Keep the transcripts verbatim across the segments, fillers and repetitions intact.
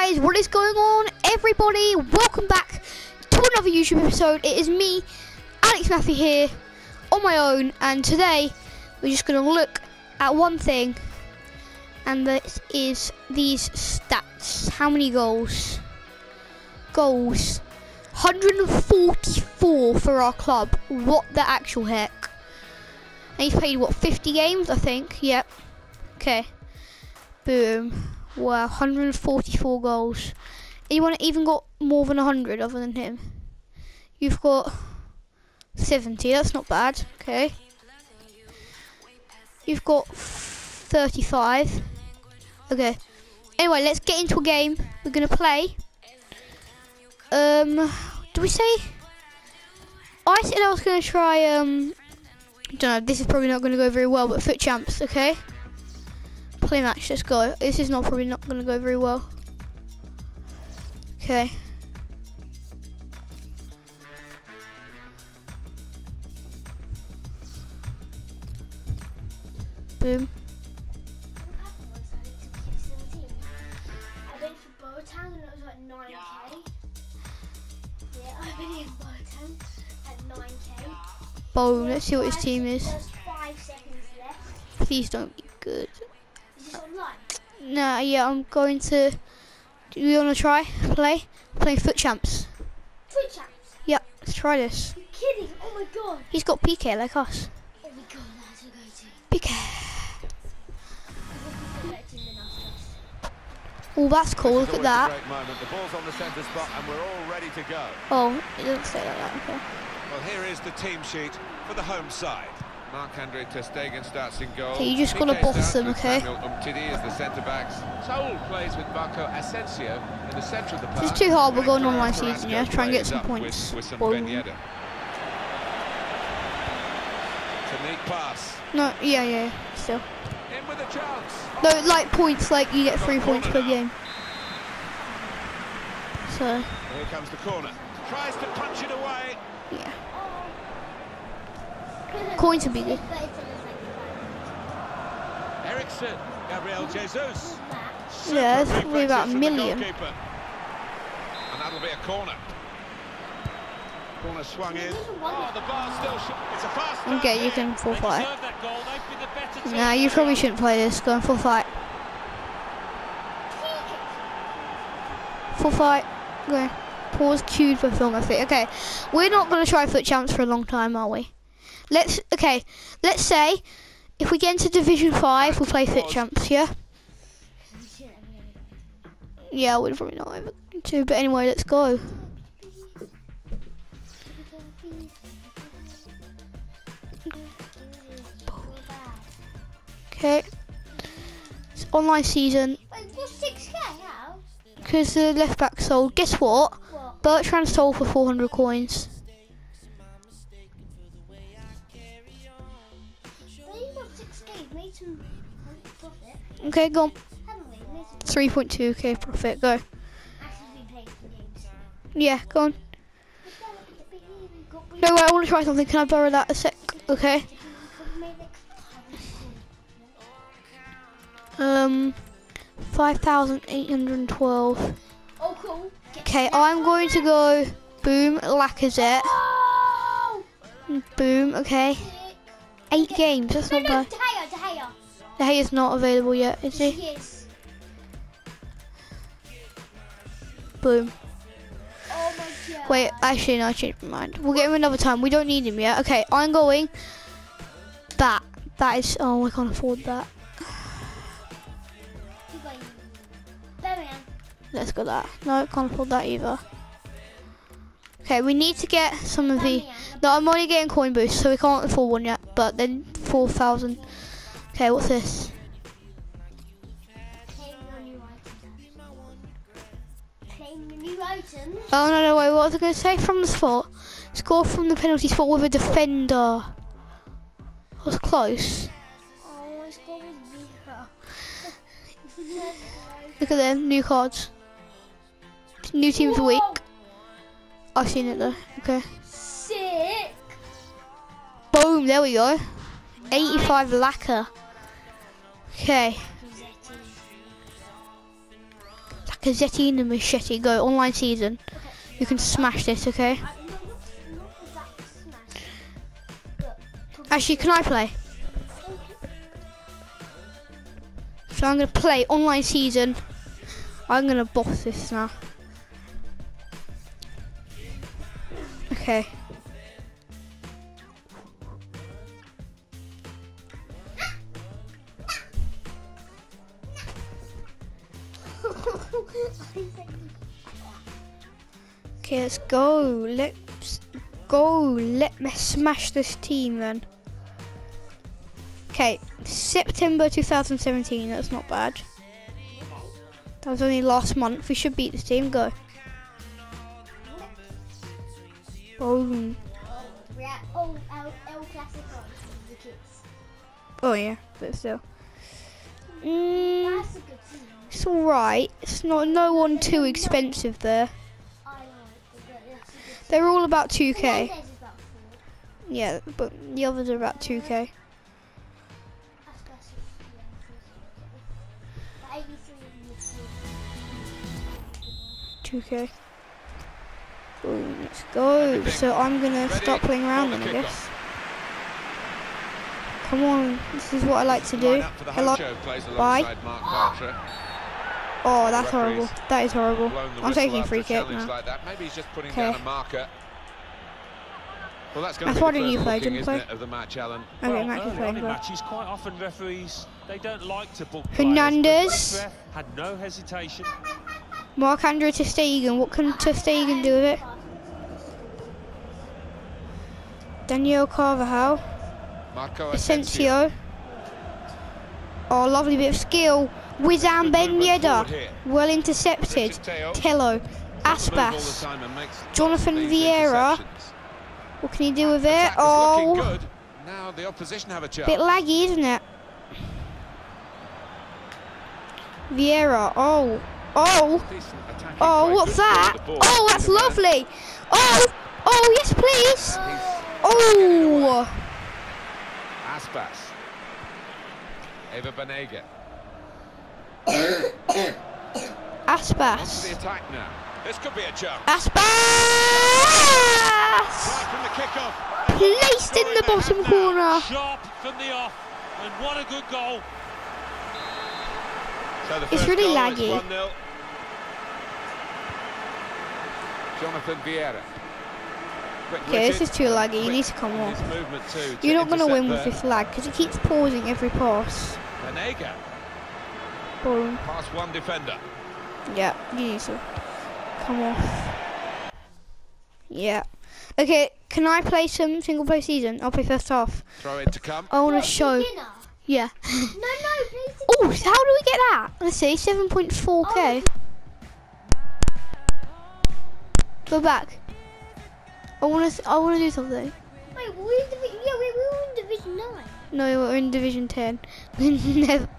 guys, what is going on, everybody? Welcome back to another YouTube episode. It is me, Alex Maffey here, on my own, and today we're just going to look at one thing, and that is these stats. How many goals? Goals. one hundred forty-four for our club. What the actual heck? And he's played, what, fifty games, I think? Yep. Okay. Boom. Wow, one hundred forty-four goals. Anyone even got more than one hundred other than him? You've got seventy, that's not bad. Okay. You've got thirty-five. Okay. Anyway, let's get into a game. We're going to play. Um, do we say? I said I was going to try, um, I don't know, this is probably not going to go very well, but Foot Champs, okay? Play match, let's go. This is not probably not going to go very well. Okay. Boom. I went for Boateng and it was like nine K. Yeah, I've been in Boateng at nine K. Boom, let's see what his team is. There's five seconds left. Please don't be good. Is this online? Nah, yeah, I'm going to. Do you want to try? Play? Playing Foot Champs. Foot Champs? Yeah, let's try this. You're kidding? Oh my god. He's got P K like us. Oh my god, that's a great team. P K. We've got a better team than us. Oh, that's cool. Look at that. Great moment. The ball's on the centre spot and we're all ready to go. Oh, it doesn't say like that. Okay. Well, here is the team sheet for the home side. Marc-Andre ter Stegen starts in goal. Okay, you just gotta Piqué boss starts them, with okay? Samuel Umtiti as the centre backs. Saul plays with Marco Asensio in the centre of the park. This is too hard. We're going Hector online Carrasco season, yeah. Try and get plays some up points. With, with some Boom. Ben Yedder. Technique pass. No, yeah, yeah. Still. In with a chance. No, like points. Like you get three points per game. So. Here comes the corner. Tries to punch it away. Yeah. Coins would be good. Eriksen, Gabriel Jesus. Yeah, it's Super probably about a reflexes from the million. goalkeeper. And that'll be a corner. Corner swung in. Oh, the bar still sh it's a fast start. Okay, you can full They fight. deserve that goal. They've been the better team. Nah, you probably shouldn't play this. Go on full fight. Full fight. Go. Pause queued for film. I think. Okay, we're not gonna try Foot Champs for a long time, are we? Let's. Okay, let's say if we get into Division Five, we'll play Foot Champs. Yeah. Yeah, we're probably not able to. But anyway, let's go. Okay. It's online season. Wait, what's six K now? Because the left back sold. Guess what? What? Bertrand sold for four hundred coins. Well, you got six K, you've made some profit, Okay, go on. haven't we? Made some three point two K profit. Go. actually been playing some games. Yeah, go on. But then, but you even got- we- No, wait, I want to try something. Can I borrow that a sec? Okay. we made like Um, five thousand eight hundred twelve. oh, cool. Get Okay, that I'm one going to there. go. Boom, Lacazette. Oh! Boom. Okay. Sick. Eight games. That's No, not no, bad. De Gea, De Gea. The hay is not available yet, is he? Yes. Boom. Oh my god. Wait, actually, no, I changed my mind. We'll get him another time. We don't need him yet. Okay, I'm going. That. That is. Oh, I can't afford that. Keep going. Birmingham. Let's go that. No, can't afford that either. Okay, we need to get some of the. Birmingham. No, I'm only getting coin boost, so we can't afford one yet. But then four thousand. Okay, what's this? Claim your new items. Claim your new items. Oh no, no, wait. What was I going to say? From the spot, score from the penalty spot with a defender. That was close. Oh, my score was weaker. Look at them, new cards. New team of the week. Whoa, I've seen it though. Okay. Sick. Boom, there we go. eighty-five lacquer. Okay. Hazzetti and the Machete. Go online season. You can smash this, okay? I, no, not, not exactly smash. But Actually, can I play? So I'm gonna play online season. I'm gonna boss this now. Okay. Okay, let's go. Let's go. Let me smash this team then. Okay, September two thousand seventeen. That's not bad. That was only last month. We should beat this team. Go. Boom. We're at oh, El, El Clasico, the kids. Oh yeah, but still. Mm, That's a good team. it's alright. It's not no one too expensive there. I like it, but that's a good team. They're all about two K. Fernandez is about four. Yeah, but the others are about two K. That's that's yeah, the eighty-three is two K. Boom, let's go. So I'm gonna start playing around then, I guess. Come on, this is what I like to do. Hello. Bye. Oh, that's horrible. That is horrible. I'm taking a free kick now. Like that. Maybe he's just putting Okay. down a marker. Well, that's going That's to why be the didn't you first play? booking, Didn't isn't play? it, of the match, Alan? Okay, Well, Matt, you early play. on in Go. matches, quite often referees, they don't like to book Hernandez. players, but this ref had no hesitation. Marc-Andre ter Stegen. What can ter Stegen do with it? Daniel Carvajal. Marco Asensio. Oh, lovely bit of skill. Wissam Ben Yedder. Well intercepted. Tello. Aspas. Jonathan Vieira. What can he do with it? Oh, Good. Now the opposition have a chance. bit laggy, isn't it? Vieira. Oh. Oh. Decent attacking Oh, play. what's Good that? ball, the ball. Oh, that's lovely. Oh. Oh, yes, please. Oh. Aspas. Eva Banega. Aspas. Onto the attack now. This could be a chance. Aspas. Right from the kickoff. Placed in the bottom corner. Sharp from the off, and what a good goal. So the It's first really goal is laggy. one nil. Jonathan Vieira. Okay, this is too laggy. You need to come off. You're not going to win with this lag because he keeps pausing every pass. Banega. Boom. Past one defender. Yeah, you need to come off. Yeah. Okay, can I play some single play season? I'll play first half. Throw in to come. I want What, to show. beginner? Yeah. No, no, please. Oh, how do we get that? Let's see, seven point four K. Go back. I want to. I want to do something. Wait, we're in Division. Yeah, we were in Division Nine. No, we're in Division ten. Never.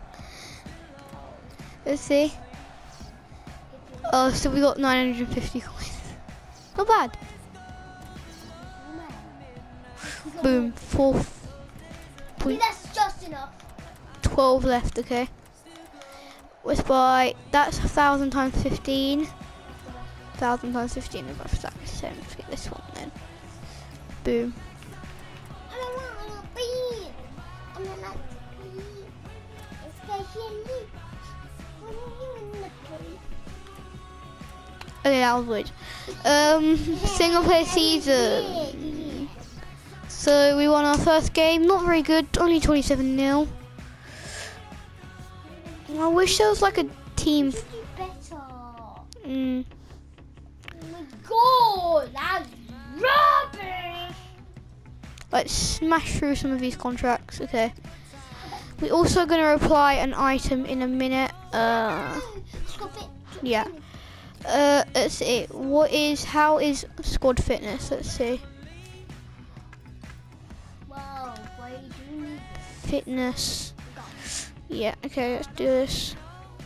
Let's see. Oh, so we got nine hundred fifty coins. Not bad. Boom. Four. I think that's just enough. twelve left. Okay. Let's buy. That's a thousand times fifteen. Thousand times fifteen. If I've stacked the same, let's get this one then. Boom. I don't want a bean. I don't like bean. Especially. Okay, that was weird. Um, single player season. So we won our first game. Not very good. Only twenty-seven nil. I wish there was like a team. Better. Mm, Oh my god, that's rubbish. let's smash through some of these contracts. Okay. We're also going to reply an item in a minute. Uh, Stop it. yeah. Uh, let's see. What is? How is squad fitness? Let's see. Wow, why do you need Fitness. Yeah. Okay. Let's do this.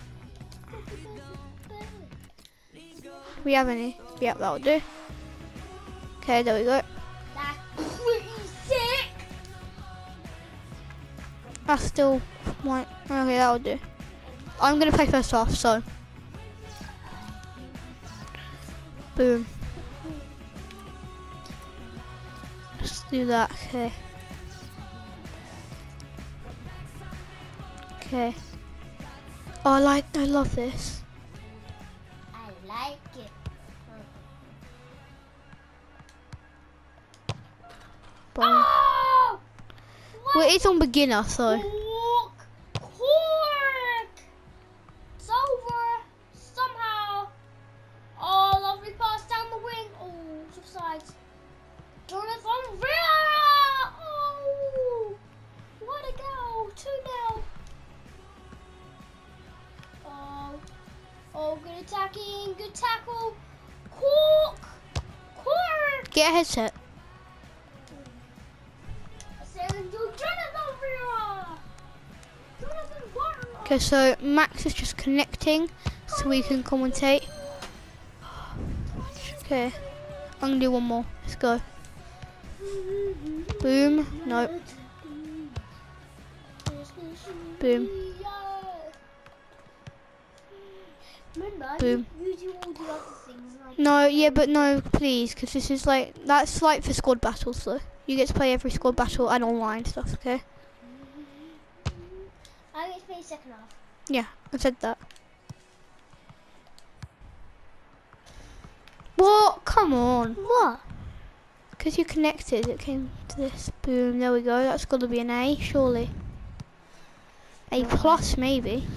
We have any? Yeah, that'll do. Okay, there we go. That's pretty sick. That's still my. Okay, that'll do. I'm gonna play first half, so Boom. Let's do that. Okay. Okay. Oh, I like. I love this. I like it. Boom. Oh! Well, it's on beginner, so. Look, Cork! It's over somehow. Oh, lovely pass down the wing. Oh, offside. Jonathan Vieira! Oh, what a goal! two nil. Oh, oh, good attacking, good tackle. Cork! Cork! Get a headset. Okay, so Max is just connecting so we can commentate. Okay, I'm gonna do one more. Let's go. Boom. Nope. Boom. Boom. No, yeah, but no, please, because this is like, that's like for squad battles, though. You get to play every squad battle and online stuff, okay? I get to play second half. Yeah, I said that. What? Come on. What? Because you connected, it came to this. Boom, there we go. That's got to be an A, surely. A plus, maybe.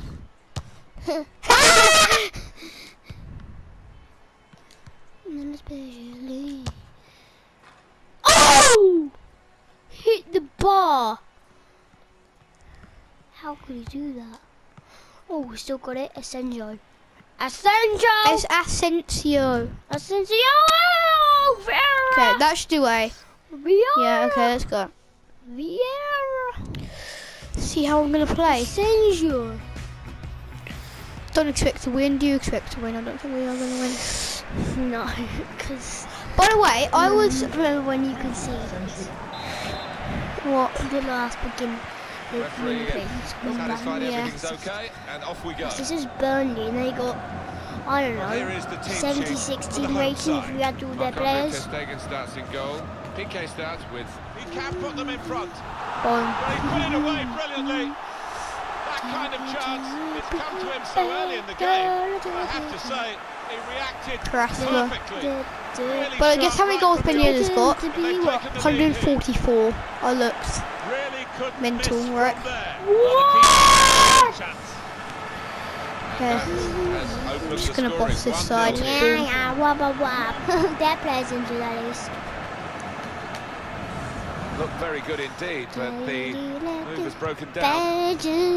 Oh! Hit the bar. How could he do that? Oh, we still got it. Asensio. Asensio! It's Asensio. Asensio! Oh, Vieira! Okay, that should do A. Vieira! Yeah, okay, let's go. Vieira! See how I'm going to play. Asensio. Don't expect to win. Do you expect to win? I don't think we are going to win. No, because... By the way, I was... Remember when you could see What? the last begin... The Referee satisfied Yeah. everything's okay, and off we go. This is Burnley, and they got, I don't Here know, is the team seventy sheet sixteen for the home rating if side. we had all their Marc-Andre players. ter Stegen starts in goal. P K starts with. He can put them in front. Boom. Well, he put it away brilliantly. That kind of chance, it's come to him so early in the game. I have to say, he reacted Carrasco. perfectly. Really But guess how many goals sharp right Pineda has got? To They've be taken what? the lead one hundred here. forty-four. I looked. Really couldn't Mental, miss from right? there. What? Chance. Okay. Has opened Just the gonna scoring. boss this one side. nil. Yeah, yeah, wah, wah, wah. Their players injured, that is. Looked very good indeed, but the move has broken down.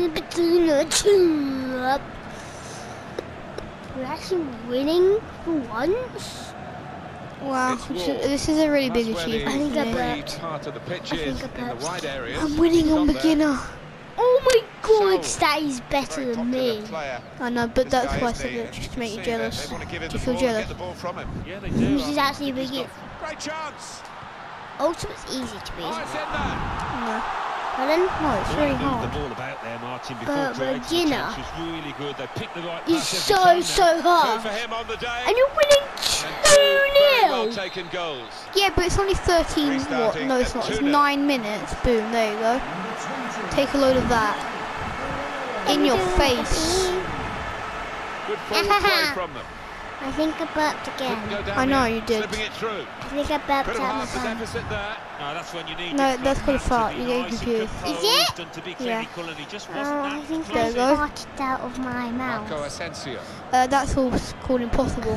We're actually winning for once. Wow, It's this Wall. is- this is a really big That's where achievement. I think the I isn't it? bet. free part of the pitch I is think I in the bet. wide areas. I'm winning He's on got there. beginner. Oh my god, So, that is better Very than popular me. player. I know, but This that's guy, why I isn't said he? it, just to make you See that jealous. They want to give him Do the you feel ball and jealous? get the ball from him. Yeah, they do. This is I actually think he's big. got- Great chance. Ultimate's easy to be, Oh, isn't it's it? in there. No, Pardon? no, it's The way really they moved hard. the ball about there, Martin, before But creating the beginner chance was really good. They picked the right He's pass every so, time so now. Two hard. for him on the day. And you're winning And two two very well nil. taken goals. Yeah, but it's only thirteen, what? Restarting No, it's at not. It's two nil. nine minutes. Boom, there you go. Take a load of that. In your face. Good forward play from them. I think I burped Couldn't again. go down I know the end, you did. Slipping it through. I think I burped Could have out my halved the phone. deficit there. No, that's when you need No, your that's front called a man fart. to be You're getting nice and confused. composed Is it? and to be Yeah. clinical, and he just Oh, wasn't I that think There I you close. go. farted out of my mouth. Marco Asensio. Uh, that's all s- called impossible.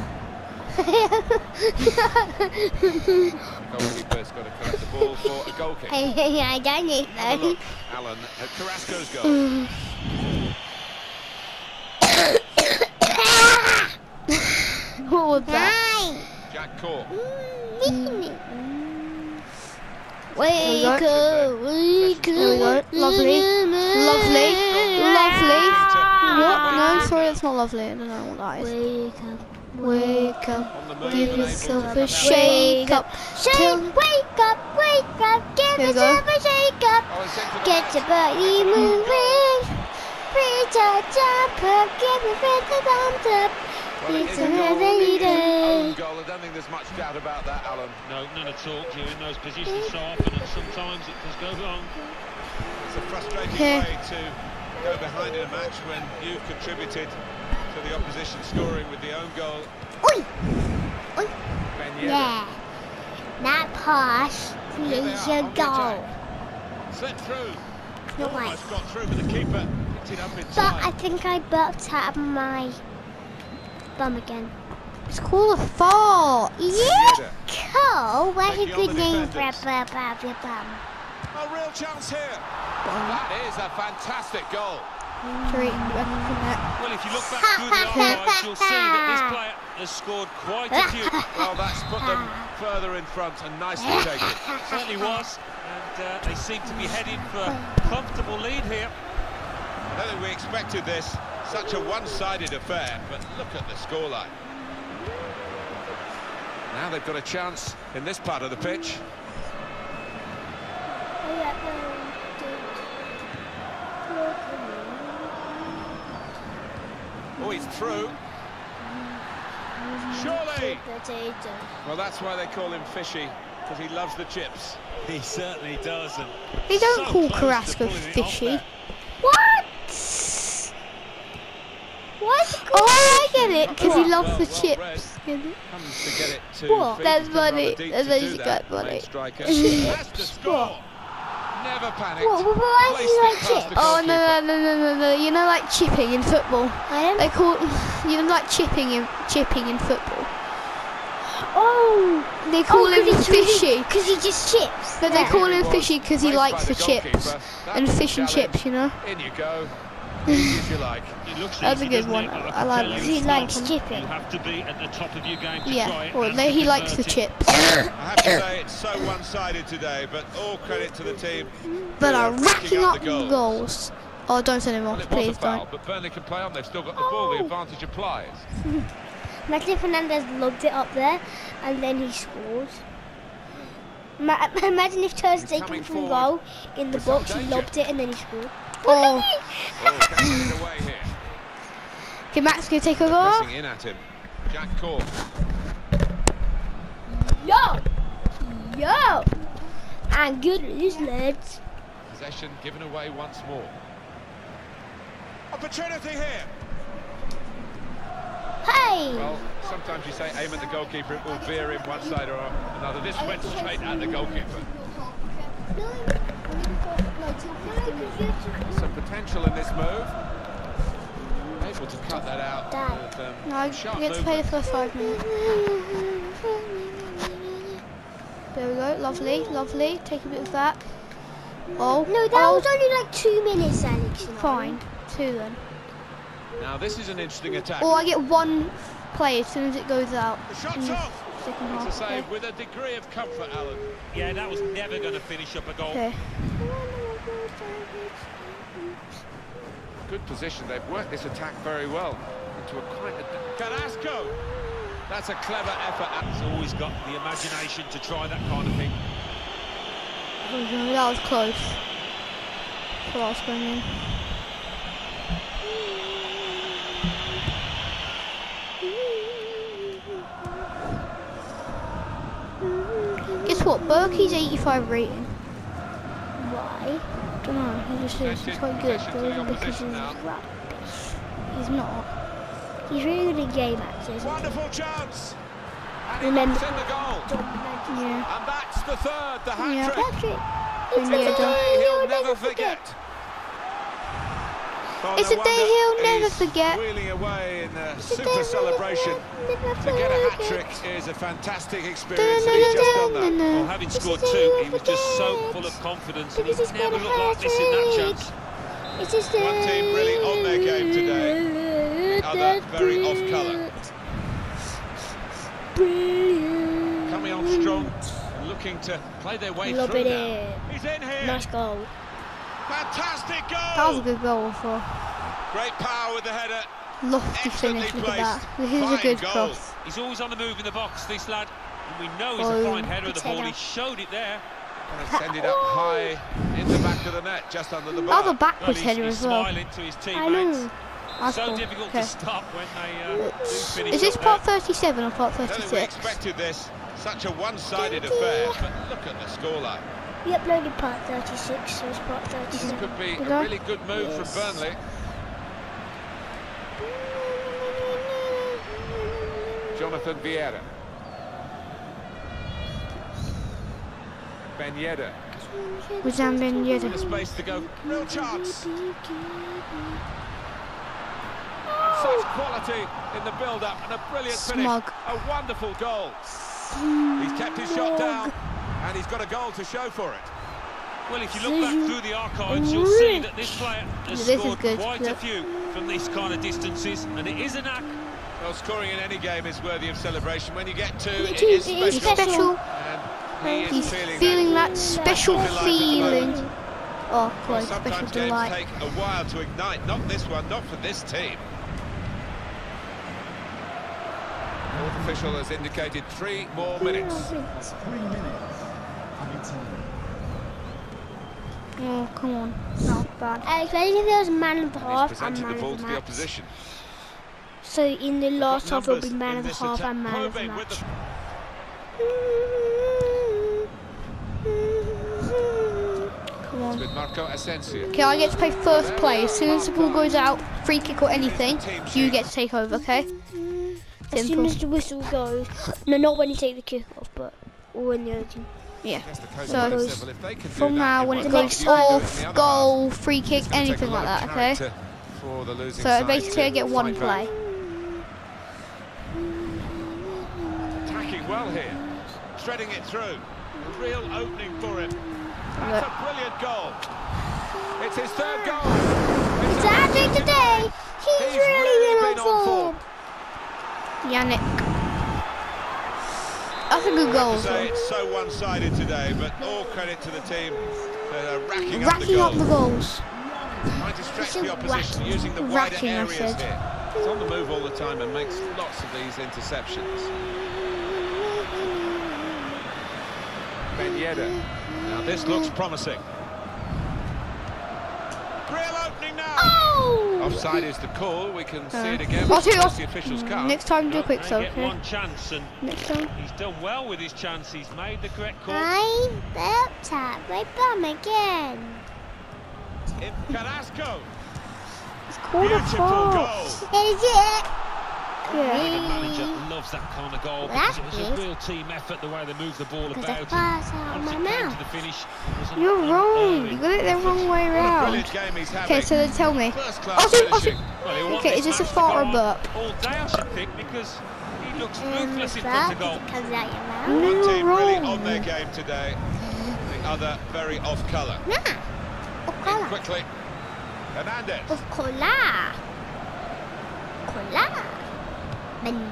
Goalkeeper's got to collect the ball for a goal kick. Hey, hey, I don't need Have a that. look. Alan at Carrasco's goal. What was that? Hi. Jack Cork. Wake go. up, wake There we go. up. Lovely. Lovely. Lovely. What? No, Ah. sorry, that's not lovely. I don't know what that is. Wake up. Wake up. On the move Give and able yourself to a cut shake up. Shake, Till- wake up, wake up, give There you yourself a shake up. Oh, it's into the Get net. your body moving. Reach out, jump up, give your friends a thumbs up. Well, it It's is a goal. another It is day. own goal. I don't think there's much doubt about that, Alan. No, none at all. You're in those positions so often, and sometimes it does go wrong. It's a frustrating Yeah. way to go behind in a match when you've contributed to the opposition scoring with the own goal. Oi! Oi! Ben Yedder. Yeah. That pass Here they is are, a on the goal. attack. Slipped through. Not right. Almost got through, but the keeper picked it up in But I time. think I burped out of my bum again. It's called a fart. Yeah, Yedder. cool. What a Taking on good the name for a defenders. bum, bum, bum, bum. A real chance here. That is a fantastic goal. Straight in the back of the net. Well, if you look back through the highlights, you'll see that this player has scored quite a few. Well, that's put them further in front and nicely taken. Certainly was, and uh, they seem to be heading for a comfortable lead here. I don't think we expected this. Such a one-sided affair, but look at the scoreline. Now they've got a chance in this part of the pitch. Oh, he's through. Surely! Well, that's why they call him Fishy, because he loves the chips. He certainly does. And They don't so call close to Carrasco pulling it off fishy. there. What? What? Oh, I get it, because he Well, loves well, the well chips. Get it? Comes to get it to What? feet. That's He's done funny. rather deep That's to actually do quite that, funny. main striker. Has to score. Never panicked. What, what, why is Placed he it like past chips? the Oh, no, goalkeeper. no, no, no, no, no. You know, like chipping in football. I am. They call you know, like chipping in chipping in football. Oh, They call oh, him fishy. because he just chips. But they Yeah. call Here him he was, fishy because he placed likes by the chips goalkeeper. That and was a fish and challenge. chips. You know. In you go. Easy as you like. It looks That's a easy, good doesn't one. it? But I can like tell it. you He it's likes not. chipping. You have to be at the top of your game to try Yeah. it Well, and no, to he likes the convert it. chips. I have to say it's so one-sided today, but all credit to the team. But who are are racking up the goals. goals. Oh, don't send him Well, off, it was a please foul, don't. but Burnley can play on. They've still got the ball. The Oh. advantage applies. Imagine if Fernandez lobbed it up there and then he scored. Ma imagine if Ter He's Stegen coming from forward goal in the with some box, he danger. lobbed it and then he scored. Oh, Oh, can't get it away here. okay, Max gonna take over. Pressing in at him. Jack Cork. Yo! Yo! And good news, lads. Possession given away once more. Opportunity here. Hey! Well, sometimes you say aim at the goalkeeper, it will veer him one side or another. This went straight at the goalkeeper. Some potential in this move. Able to cut that out. With, um, No, I sharp get to play the movement. first five minutes. There we go. Lovely, lovely. Take a bit of that. Oh, No, that oh, was only like two minutes, Alex. You know. fine. Two then. Now this is an interesting attack. Or I get one play as soon as it goes out. The shot's in the off. second It's a half. save Okay. with a degree of comfort, Alan. Yeah, that was never going to finish up a goal. Okay. Good position. They've worked this attack very well into a quite a Carrasco. That's a clever effort. He's always got the imagination to try that kind of thing. Oh, that was close. Cross going in. Guess what? Berkey's eighty-five rating. Why? Don't know. He just is. He's quite good. Possession to But the because opposition he's now. Rubbish. He's not. He's really good in game actors. Wonderful chance. And he Remember- locks in the goal. Yeah. And that's the third, the Yeah. hat-trick. Patrick, It's it's a a day day He'll never forget. Oh, It's no a day wonder he'll never he's forget. Wheeling away in a a super day celebration. he'll never To get a forget. hat-trick is a fantastic experience, and he's just done that. Well, having scored two, he was just so full of confidence, and he never looked like this in that chance. It's just One team really on their game today, the other very off colour. Brilliant. Coming on strong, and looking to play their way Lob through it now. in. He's in here. Nice goal. Fantastic goal. That was a good goal for Great power with the header. lofty Excellently finish. Look at that. placed. This is a Fine good goal. cross. He's always on the move in the box, this lad. And we know he's Oh, a fine header of the good ball. header. He showed it there. And it's ended up high in the back of the net, just under the That was a bar. backwards Well, he's, header he's as well. smiling to his I teammates. know. That's So cool. difficult Okay. to stop when they uh, do finish Is this up part there. thirty-seven or part I don't think we thirty-six? expected this. Such a one-sided affair. But look at the scoreline. We uploaded part thirty-six, so it's part This thirty-seven. could be Did a I? really good move Yes. from Burnley. Jonathan Vieira. Ben Yedder. Wissam Ben Bit of Yedder. space to go. Real chance. Such quality in the build-up and a brilliant Smug. finish. A wonderful goal. He's kept his shot down and he's got a goal to show for it. Well, if you look back through the archives, you'll see that this player has This is scored good, quite yeah. a few from these kind of distances, and it is a knack. Well, scoring in any game is worthy of celebration. When you get two, Me it too, is it is special. Special. And he is He's feeling, feeling that. that special That's what we like at the feeling. moment. Oh, Well, quite special sometimes games delight. take a while to ignite. Not this one, not for this team. Fourth official has indicated three more minutes. Three minutes. Added time. Oh, come on. Not bad. Alex, I think there was man of the And half he's and presented man the ball of to the the match. opposition. So in the last half, it'll be Numbers man in of the this half attack. and man of the Probing with match. Come on. With Marco Asensio. Okay, I get to play first play. As soon as the ball goes out, free kick or anything, you get to take over, okay? As soon Simple. as the whistle goes, no, not when you take the kick off, but when the other team. Yeah. Yes, the coach So, might have said, well, if they can do From that, now, when everyone it else goes can do it in the off, other goal, free half. kick, It's gonna take anything a like lot that, of okay? character for the losing So side basically, I to get one fight back. play. Attacking well here, threading it through. A real opening for him. That's Look. a brilliant goal. It's his third goal. It's a Andy today. He's, He's really really been on form. Yannick. That's a good I goal. have to say So. it's so one-sided today, but all credit to the team. They're racking up the Racking up goals. the goals. Trying to stretch It's the opposition racking. using the wider Racking, I areas said. here. He's on the move all the time and makes lots of these interceptions. Ben Yedder. Now this looks promising. Real opening now. Oh! Offside is the call. We can see Uh, it again. I'll do it once off- the officials come. Next time, do a quick They so, get okay? one chance, and Next time. he's done well with his chance. He's made the correct call. I burped at my bum again. In Carrasco. It's called a Beautiful foul. goal. Is it? The Yeah. manager loves that kind of goal Well, because that's it was good. a real team effort the way they moved the ball Because about. I and farted out of once my it came mouth. to the finish, it was an You're wrong. unerring You got it the wrong way What a round. brilliant game he's having. Okay, so then tell me. First I'll class do- I'll do- finishing. Well, he'll want Okay, is this a match to fart go or a on burp? all day, I should think, because he looks And ruthless in the front of fart goal. comes out your mouth. No, One you're team really wrong. on their game today. The other very off colour. Nah. Of In cola. quickly. Hernandez. Of cola. Cola. Men.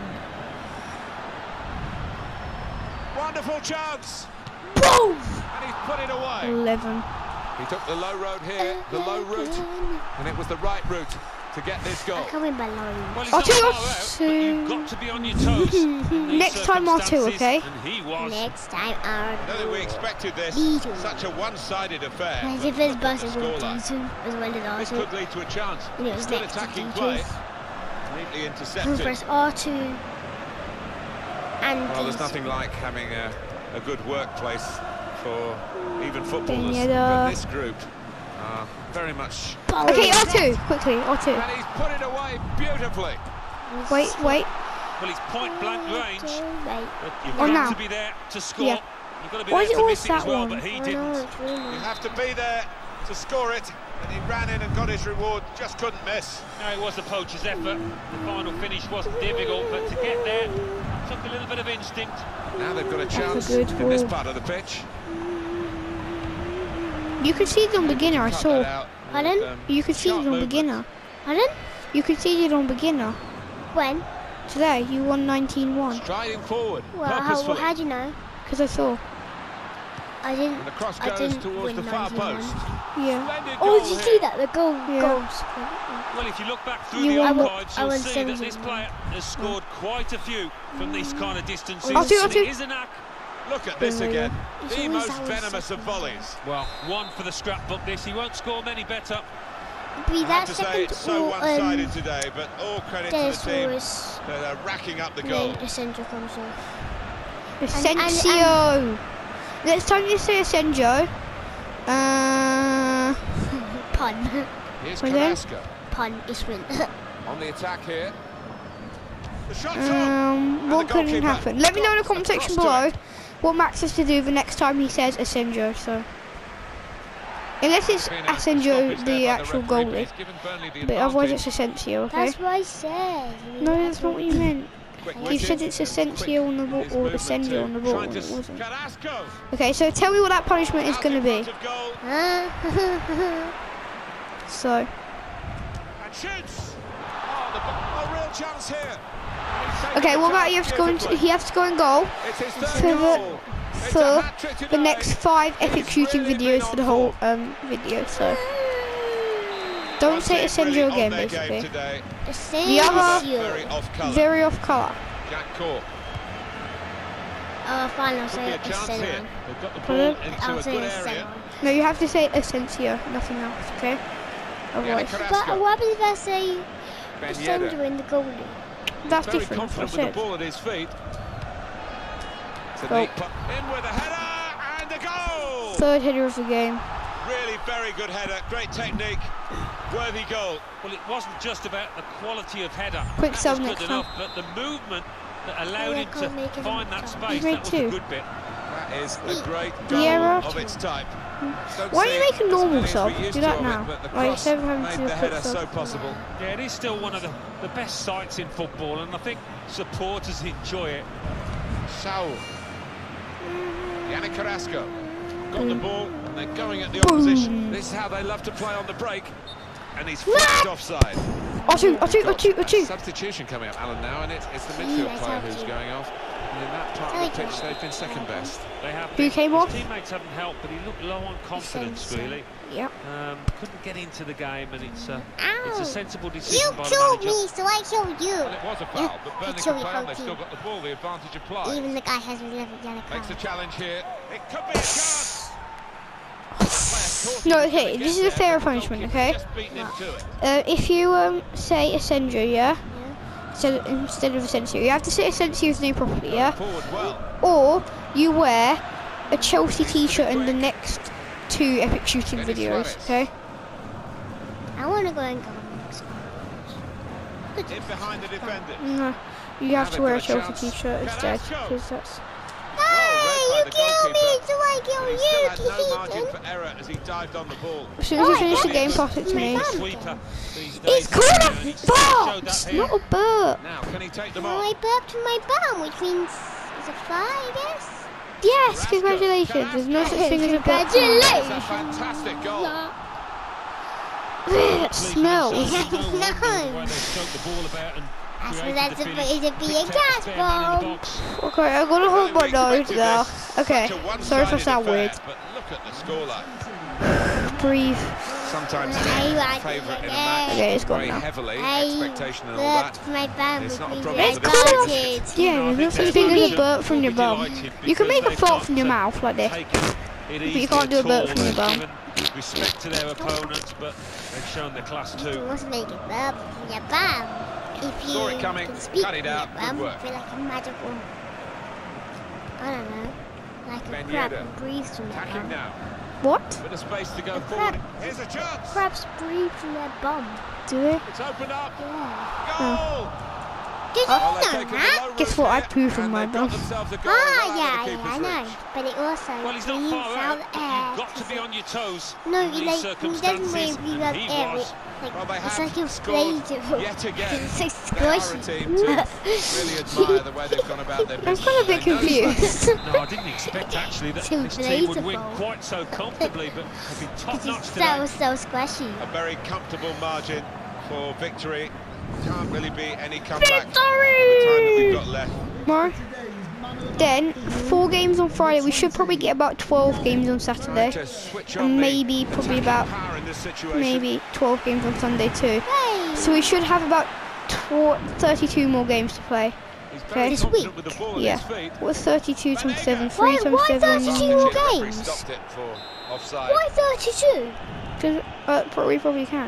Wonderful chance. Boom! And he's put it away. eleven. He took the low road here, the low route, and it was the right route to get this goal. I come in by line. Well, he's I'll not do far it out, but you've soon. got to be on your toes. in these Next time I'll do, circumstances, okay? And he was. Next time I'll I don't think we expected this. Beatles. Such a one-sided affair. As if his Look at bus the is going to scoreline. do as well as This ours. could lead to a chance. And it was Good next to attacking D play. two. Neatly We'll intercepted. press R two and Well, there's these. nothing like having a, a good workplace for even footballers. Pineda. But this group are very much... Okay, R two. Quickly, R two. And he's put it away beautifully. Wait, wait. Well, he's point blank range. Wait. But you've Oh, got now. to be there to score. Yeah. You've got to be Why there is it to always miss it as that well, one? but he I know, didn't. it's really You nice. have to be there to score it. And he ran in and got his reward. Just couldn't miss. No, it was the poacher's effort. The final finish wasn't difficult, but to get there took a little bit of instinct. Now they've got a a chance good in this ball. part of the pitch. You conceded on beginner, I Cut saw. that out with, Pardon? um, You conceded sharp on movement. beginner. Pardon? You conceded on beginner. When? Today, you won nineteen one. Striding forward, Well, how, purposefully. how do you know? Because I saw. I didn't. And the cross I goes didn't towards win the far ninety-one. post. Yeah. Splendid Oh, goal did you here. see that? The goal. Yeah. Goals. Well, if you look back through You the won- archives, I you'll won see that this seventeen. player has scored quite a few from these kind of distances. I'll do it, I'll and do it it. is a knack. Look at this Yeah, again. It's The always most that one venomous of second. volleys. Well, one for the scrapbook this. He won't score many better. be I that have to say second it's so or one-sided um, today, but all credit to Dennis the team Suarez. that are racking up the Then goal. Asensio comes off. Asensio. Next time you say Asensio, uh, Pun. Here's Was there? Carrasco Pun is win. on the attack here. The shot's on. um, And what the could goalkeeper happen? Let me know in the got comment section across to below it. what Max has to do the next time he says Asensio. So, unless it's Been a Asensio, stoppage there the by actual referee, but goalie, he's given Burnley the but otherwise advantage. it's Asensio. Okay. That's what I said. No, that's not what you meant. Quick You witted said it's and Asensio on the ball quick or his movement Asensio too. on the ball, Trying and to it wasn't. Carrasco. Okay, so tell me what that punishment is Out going to in be. front of goal Huh? So, and shoots. Oh, the oh, real chance here. He's taken okay, the what about chance you have to go into? beautifully. He has to go in goal It's his for third the goal. It's a for hat-trick the today. next five epic He's shooting really been videos on for the whole form. um video. So, don't One say team Asensio really on again, their game basically. today. The other- Very off colour. Very off colour. Jack Cork. Oh, fine, I'll Could be say a it. chance here. Asensio. They've got the ball Pardon? into I'll a say good Asensio. area. No, you have to say Asensio, nothing else. Okay. Yannick Otherwise, But Carrasco. what happens if I say Ben Asensio Yedder. in the goalie? that's Very different. That's what I confident with said. the ball at his feet. It's a Goal. neat put. In with a header and a goal. Third header of the game. Really very good header. Great technique. Worthy goal. Well, it wasn't just about the quality of header. Quick that sub was next good time. enough, but the movement that allowed Oh, I him to can't make it find on that time. space, He's made that was two. a good bit. That is a great Vieira. goal of its type. Don't Why don't see you make a as normal many as sub? we used Do to that of it, now. but the Like, cross instead of having to made do a the quick header sub. so possible. Yeah, it is still one of the, the best sights in football, and I think supporters enjoy it. Saul. Yannick Carrasco. Got the ball, and they're going at the Boom. opposition. This is how they love to play on the break. And he's flagged offside. Otu, Otu, Got Otu, a Otu. substitution coming up, Alan, now, and it's, it's the Yeah, midfield I player told who's you. going off. And in that part of the pitch, they've been second best. They have Who been. came His off? teammates haven't helped, but he looked low on confidence, Asensio. really. Yep. Um, couldn't get into the game, and it's a, Ow. it's a sensible decision You by the killed manager. me, so I killed you. Well, it was a foul, but Burnley kill can your play on. whole They've still team. got the ball, the advantage applied. Even the guy has eleven yellow Makes the cards. challenge here. It could be a chance. No, okay, this is a fair punishment, okay? Just beaten him to it. Uh, if you um say Asensio, yeah, so instead of Asensio, you have to say Asensio's name properly, yeah, Forward well. or you wear a Chelsea T-shirt in the next two epic shooting Dennis videos, Suarez. okay? I want to go and go. In behind the defender. No, you have Now to wear a they've got a Chelsea chance. T-shirt instead, Carrasco. because that's. Hey, you read by the kill me, goalkeeper. so I But kill he still had you, no margin Keaton. for error as he dived on the ball. As soon as you Oh, finish the I game, thought pass it to me. it was Sweeper these days. It's called Uh, a he showed that box, here. not a burp. Now, can he take them Well, on? I burped my bum, which means it's a fly, I guess. Yes, congratulations. There's no such thing as a burp. That's a fantastic goal. It smells. No wonder No. the way they stroke the ball about and That's created that's the a, finish. it's a be a Picked out the gas spare man in the bomb. box. Okay, I gotta hold my Really nose expected now. this. Okay, Such a sorry if I one-sided sound affair, weird. But look at the scoreline. Breathe. Sometimes Hey, the right, favourite in a yeah. match Okay, it's gone very now. heavily, I expectation and all burped that. my bum, It's which not a means problem it's for the opposition. started. Yeah, No, I there's no think such they're thing as a delighted. burp from your They'll be bum. delighted You can because make a they've fart not, from your uh, mouth like this. taken it you easy can't do a at burp all. from your They've bum. given respect to their opponents, but they've shown their class You too. must make it burp from your bum. If you Saw it coming, can speak cut it from out, your good bum, work. feel like a magical, I don't know, like a Ben crab Yedder. that breathes from their Attacking bum. now. What? Bit of space to go A forward. crab. Here's a chance. Crabs breathe from their bum. Do it? It's opened up. Yeah. Goal! Did Well, you they've know taken the that? low Guess route what? I here, poo from and my they've got bum. themselves a goal Ah, right yeah, out of the yeah, I keeper's know. reach. But it also Well, he's not breathes far out out, but air. you've got to be on your toes No, in he these like he doesn't circumstances, really breathe and out he air. was. Like, Well, they it's have like you're scored afraid yet again. It's so They are a squishy. team to really admire the way they've gone about their I'm business. kind of a bit They know confused. No, I didn't expect actually that Too this team would win inflatable. quite so comfortably, but they've been top It's notch so, today. so squishy. A very comfortable margin for victory. Can't really be any comeback in the time that we've got left. More. Then, four games on Friday. We should probably get about twelve games on Saturday. To switch on And the maybe probably attacking about power in this situation. maybe twelve games on Sunday too. Hey! So we should have about tw thirty-two more games to play. He's Okay. very This confident week? with the ball at Yeah. his feet. What's thirty-two times seven? Why- Three times why seven. thirty-two more The referee games? stopped it for offside. Why thirty-two? Cause, uh, probably probably can.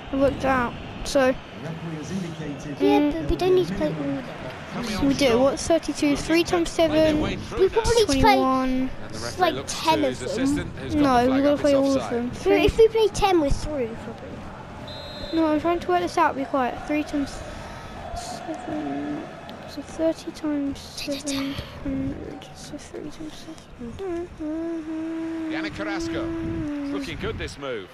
I worked it out. So Referee has indicated. Yeah, Mm. but we don't need to play all of them. Coming on we do. strong. What's thirty-two? Three times Made their seven. way through We now. probably need to play. Twenty-one. And the referee like looks ten to of his them. assistant, who's got No, the we've flag got to up, play it's all of offside. them. So Three. if we play ten, we're through probably. No, I'm trying to work this out. Be quiet. Three times seven. So thirty times seven hundred. So three times seven. Yannick Carrasco. It's looking good, this move.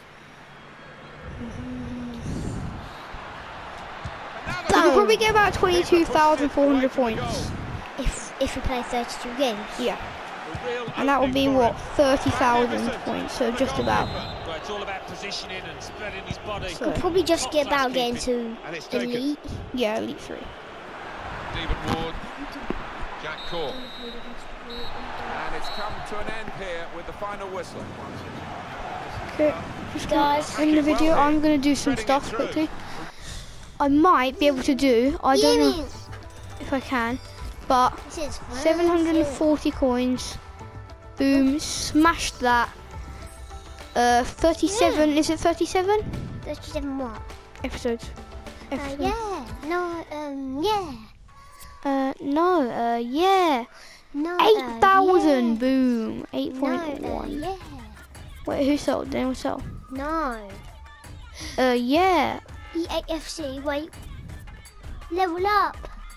We could probably get about twenty-two thousand four hundred points. If if we play thirty-two games. Yeah. And that would be what? thirty thousand points. So just about. Well, it's all about positioning and spreading his body. So- We'll probably just get about getting to And it's taken. elite. Yeah, elite three. Stephen Ward. Jack Cork. And it's come to an end here with the final whistle. Okay. Just Guys. in the video, I'm gonna do some Threading it stuff through. quickly. I might be able to do. I don't know Yeah, if I can, but it says seven hundred forty coins. Boom, smashed that. Uh, thirty-seven. Is it thirty-seven thirty-seven what? episodes? Uh, Episodes. yeah. No. Um. Yeah. Uh, no. Uh, yeah. No. Eight thousand. Uh, Boom. Eight yeah. point No. Uh, one. yeah. Wait, who sold? Did anyone sell? No. Uh, yeah. E A F C. Wait. Level up.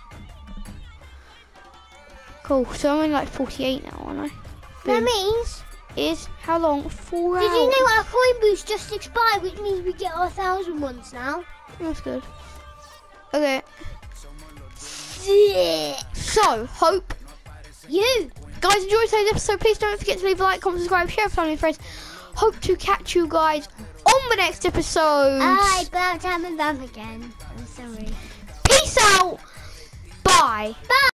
Cool. So I'm only like forty-eight now, aren't I? That Boom. means. Is how long? Four Did hours. you know our coin boost just expired, which means we get our thousand ones now? That's good. Okay. Yeah. So, hope You. guys enjoyed today's episode. Please don't forget to leave a like, comment, subscribe, share with family and friends. Hope to catch you guys on the next episode. I bam, bam, bam again. I'm sorry. Peace out. Bye. Bye.